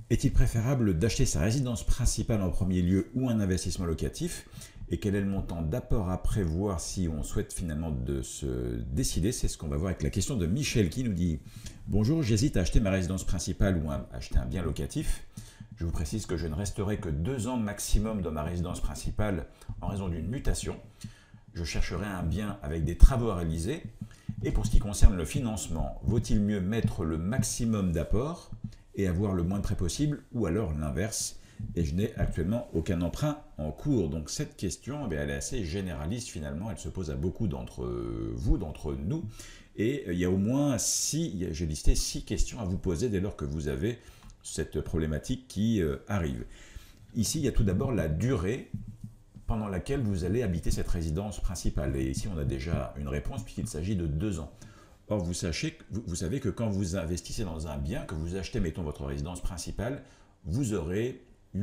Est-il préférable d'acheter sa résidence principale en premier lieu ou un investissement locatif? Et quel est le montant d'apport à prévoir si on souhaite finalement de se décider? C'est ce qu'on va voir avec la question de Michel qui nous dit « Bonjour, j'hésite à acheter ma résidence principale ou à acheter un bien locatif. Je vous précise que je ne resterai que 2 ans maximum dans ma résidence principale en raison d'une mutation. Je chercherai un bien avec des travaux à réaliser. Et pour ce qui concerne le financement, vaut-il mieux mettre le maximum d'apport et avoir le moins de prêts possible, ou alors l'inverse? Et je n'ai actuellement aucun emprunt en cours. » Donc cette question, elle est assez généraliste finalement, elle se pose à beaucoup d'entre vous, d'entre nous. Et il y a au moins j'ai listé 6 questions à vous poser dès lors que vous avez cette problématique qui arrive. Ici, il y a tout d'abord la durée pendant laquelle vous allez habiter cette résidence principale. Et ici, on a déjà une réponse puisqu'il s'agit de 2 ans. Or, vous savez que quand vous investissez dans un bien, que vous achetez, mettons, votre résidence principale, vous aurez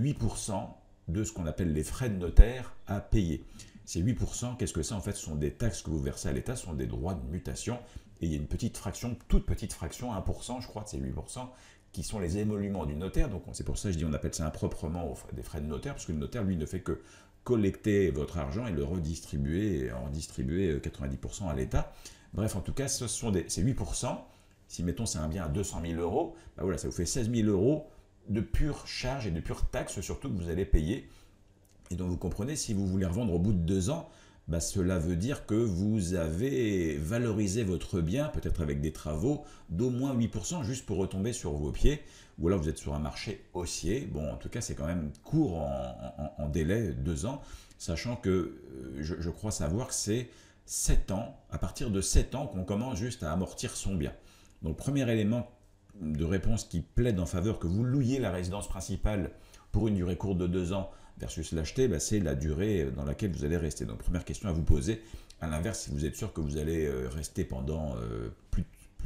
8% de ce qu'on appelle les frais de notaire à payer. Ces 8%, qu'est-ce que c'est? En fait, ce sont des taxes que vous versez à l'État, ce sont des droits de mutation. Et il y a une petite fraction, toute petite fraction, 1%, je crois, de ces 8%, qui sont les émoluments du notaire. Donc, c'est pour ça que je dis on appelle ça improprement des frais de notaire, parce que le notaire, lui, ne fait que collecter votre argent et le redistribuer, et en distribuer 90% à l'État. Bref, en tout cas, ces 8%. Si, mettons, c'est un bien à 200 000 €, voilà, ça vous fait 16 000 € de pure charge et de pure taxe, surtout que vous allez payer. Et donc, vous comprenez, si vous voulez revendre au bout de 2 ans, cela veut dire que vous avez valorisé votre bien, peut-être avec des travaux, d'au moins 8%, juste pour retomber sur vos pieds. Ou alors vous êtes sur un marché haussier. Bon, en tout cas, c'est quand même court en délai, 2 ans, sachant que je crois savoir que c'est 7 ans, à partir de 7 ans qu'on commence juste à amortir son bien. Donc, premier élément de réponse qui plaide en faveur que vous louiez la résidence principale pour une durée courte de 2 ans versus l'acheter, c'est la durée dans laquelle vous allez rester. Donc, première question à vous poser. À l'inverse, si vous êtes sûr que vous allez rester pendant plus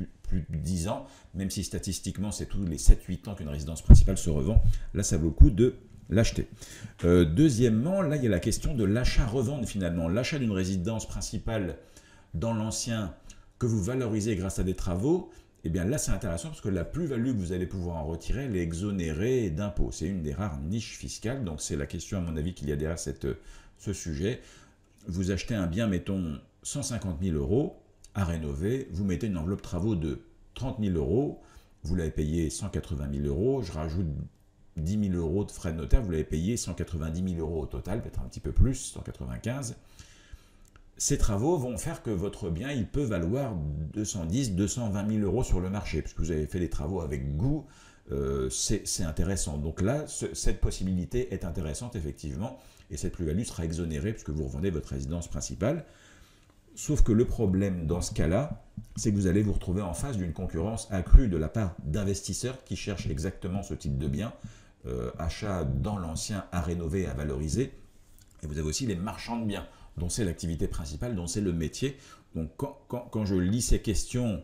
de 10 ans, même si statistiquement, c'est tous les 7-8 ans qu'une résidence principale se revend, là, ça vaut le coup de l'acheter. Deuxièmement, là, il y a la question de l'achat-revente finalement. L'achat d'une résidence principale dans l'ancien que vous valorisez grâce à des travaux, eh bien là, c'est intéressant parce que la plus-value que vous allez pouvoir en retirer, elle est exonérée d'impôts. C'est une des rares niches fiscales. Donc, c'est la question, à mon avis, qu'il y a derrière ce sujet. Vous achetez un bien, mettons, 150 000 € à rénover. Vous mettez une enveloppe travaux de 30 000 €. Vous l'avez payé 180 000 €. Je rajoute 10 000 € de frais de notaire. Vous l'avez payé 190 000 € au total, peut-être un petit peu plus, 195 000 €. Ces travaux vont faire que votre bien, il peut valoir 210 000 €, 220 000 € sur le marché, puisque vous avez fait des travaux avec goût, c'est intéressant. Donc là, cette possibilité est intéressante, effectivement, et cette plus-value sera exonérée puisque vous revendez votre résidence principale. Sauf que le problème dans ce cas-là, c'est que vous allez vous retrouver en face d'une concurrence accrue de la part d'investisseurs qui cherchent exactement ce type de bien, achat dans l'ancien à rénover, à valoriser. Et vous avez aussi les marchands de biens, dont c'est l'activité principale, dont c'est le métier. Donc quand je lis ces questions,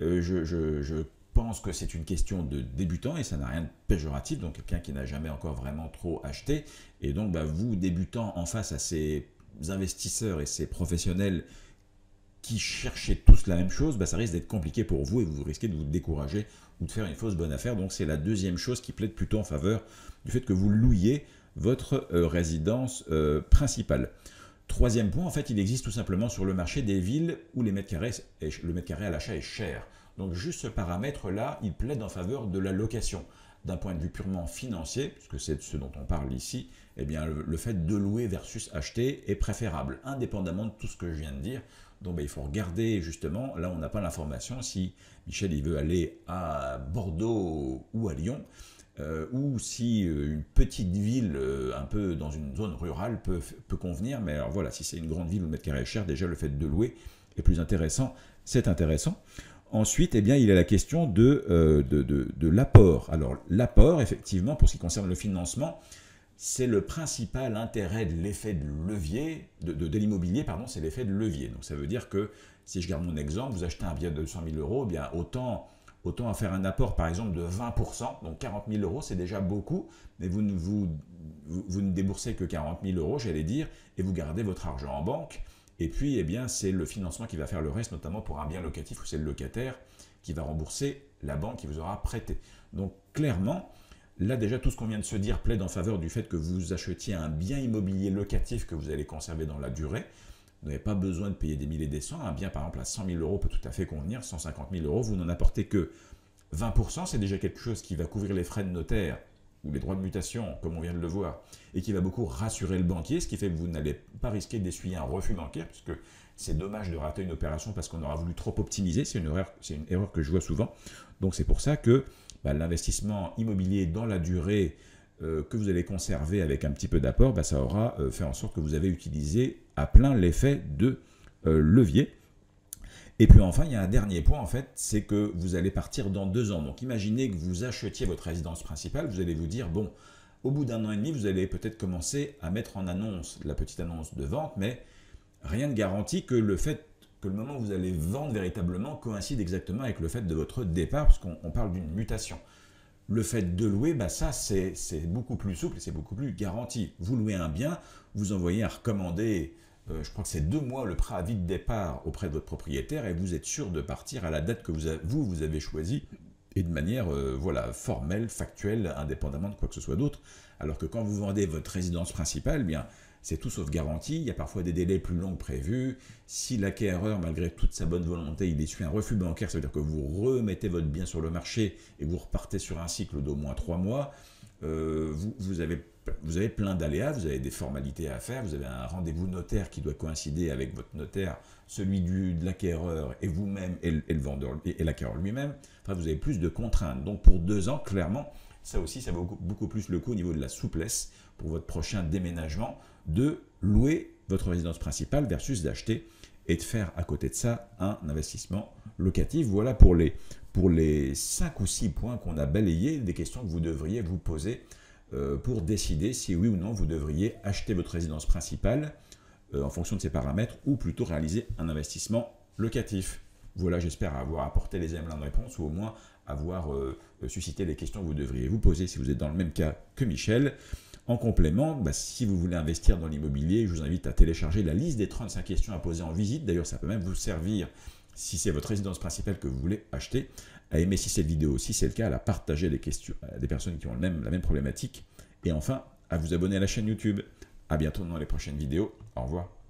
je pense que c'est une question de débutant et ça n'a rien de péjoratif, donc quelqu'un qui n'a jamais encore vraiment trop acheté. Et donc vous, débutant en face à ces investisseurs et ces professionnels qui cherchez tous la même chose, ça risque d'être compliqué pour vous et vous risquez de vous décourager ou de faire une fausse bonne affaire. Donc c'est la deuxième chose qui plaide plutôt en faveur du fait que vous louiez votre résidence principale. Troisième point, en fait, il existe tout simplement sur le marché des villes où le mètre carré à l'achat est cher. Donc juste ce paramètre-là, il plaide en faveur de la location. D'un point de vue purement financier, puisque c'est ce dont on parle ici, eh bien, le fait de louer versus acheter est préférable, indépendamment de tout ce que je viens de dire. Donc il faut regarder justement, là on n'a pas l'information, si Michel il veut aller à Bordeaux ou à Lyon, ou si une petite ville un peu dans une zone rurale peut convenir. Mais alors voilà, si c'est une grande ville où le mètre carré est cher, déjà le fait de louer est plus intéressant, c'est intéressant. Ensuite, eh bien, il y a la question de l'apport. Alors l'apport, effectivement, pour ce qui concerne le financement, c'est le principal intérêt de l'effet de levier, de l'immobilier, pardon, c'est l'effet de levier. Donc ça veut dire que, si je garde mon exemple, vous achetez un bien de 200 000 €, eh bien autant à faire un apport par exemple de 20%, donc 40 000 €, c'est déjà beaucoup, mais vous ne déboursez que 40 000 €, j'allais dire, et vous gardez votre argent en banque. Et puis, eh bien, c'est le financement qui va faire le reste, notamment pour un bien locatif où c'est le locataire qui va rembourser la banque qui vous aura prêté. Donc, clairement, Là déjà, tout ce qu'on vient de se dire plaide en faveur du fait que vous achetiez un bien immobilier locatif que vous allez conserver dans la durée. Vous n'avez pas besoin de payer des milliers et des cents. Un bien par exemple à 100 000 euros peut tout à fait convenir, 150 000 euros, vous n'en apportez que 20%, c'est déjà quelque chose qui va couvrir les frais de notaire ou les droits de mutation, comme on vient de le voir, et qui va beaucoup rassurer le banquier, ce qui fait que vous n'allez pas risquer d'essuyer un refus bancaire, puisque c'est dommage de rater une opération parce qu'on aura voulu trop optimiser, c'est une erreur que je vois souvent. Donc c'est pour ça que l'investissement immobilier dans la durée que vous allez conserver avec un petit peu d'apport, ça aura fait en sorte que vous avez utilisé à plein l'effet de levier. Et puis enfin, il y a un dernier point, en fait, c'est que vous allez partir dans 2 ans. Donc imaginez que vous achetiez votre résidence principale, vous allez vous dire, bon, au bout d'1 an et demi, vous allez peut-être commencer à mettre en annonce la petite annonce de vente, mais rien ne garantit que le fait que le moment où vous allez vendre véritablement coïncide exactement avec le fait de votre départ, parce qu'on parle d'une mutation. Le fait de louer, ça c'est beaucoup plus souple et c'est beaucoup plus garanti. Vous louez un bien, vous envoyez un recommandé, je crois que c'est 2 mois le préavis de départ auprès de votre propriétaire et vous êtes sûr de partir à la date que vous avez choisie et de manière formelle, factuelle, indépendamment de quoi que ce soit d'autre. Alors que quand vous vendez votre résidence principale, c'est tout sauf garanti, il y a parfois des délais plus longs que prévus. Si l'acquéreur, malgré toute sa bonne volonté, il essuie un refus bancaire, ça veut dire que vous remettez votre bien sur le marché et vous repartez sur un cycle d'au moins 3 mois. Vous avez plein d'aléas, vous avez des formalités à faire, vous avez un rendez-vous notaire qui doit coïncider avec votre notaire, celui de l'acquéreur et vous-même et le vendeur et l'acquéreur lui-même. Enfin, vous avez plus de contraintes. Donc pour 2 ans, clairement, ça aussi, ça vaut beaucoup plus le coup au niveau de la souplesse pour votre prochain déménagement de louer votre résidence principale versus d'acheter et de faire à côté de ça un investissement locatif. Voilà pour les 5 ou 6 points qu'on a balayés, des questions que vous devriez vous poser pour décider si oui ou non vous devriez acheter votre résidence principale en fonction de ces paramètres ou plutôt réaliser un investissement locatif. Voilà, j'espère avoir apporté les éléments de réponse ou au moins avoir suscité les questions que vous devriez vous poser si vous êtes dans le même cas que Michel. En complément, si vous voulez investir dans l'immobilier, je vous invite à télécharger la liste des 35 questions à poser en visite. D'ailleurs, ça peut même vous servir si c'est votre résidence principale que vous voulez acheter, à aimer si cette vidéo, si c'est le cas, à la partager les questions à des personnes qui ont la même problématique. Et enfin, à vous abonner à la chaîne YouTube. À bientôt dans les prochaines vidéos. Au revoir.